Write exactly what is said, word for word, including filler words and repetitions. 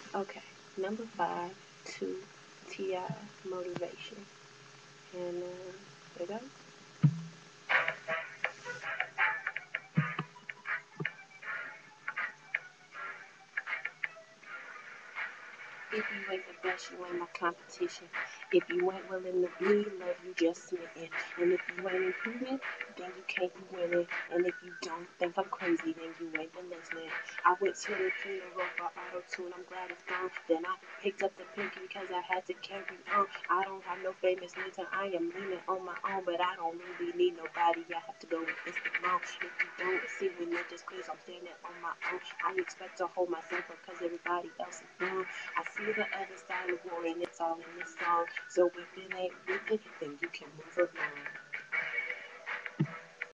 Okay, number five, two, T I motivation. And uh, there you go. If you ain't the best, you ain't my competition. If you ain't willing to bleed, love you just smitten. And if you ain't improving, then you can't be winning. And if you don't think I'm crazy, then you ain't been listening. I went to the funeral for autotune, I'm glad it's gone. Then I picked up the pinky because I had to carry on. I don't have no famous nigga, I am leaning on my own, but I don't really need nobody. I have to go with this alone. If you don't see me, then just please, I'm standing on my own. I expect to hold myself up because everybody else is wrong. I see the other side of war and it's all in this song. So if it ain't with it, then you can move along.